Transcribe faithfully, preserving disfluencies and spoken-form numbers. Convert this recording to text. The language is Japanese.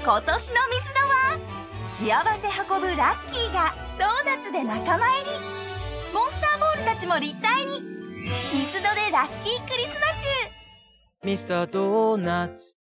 今年のミスドは幸せ運ぶラッキーがドーナツで仲間入り。モンスターボールたちも立体に。ミスドでラッキークリスマチュー。 ミスタードーナツ。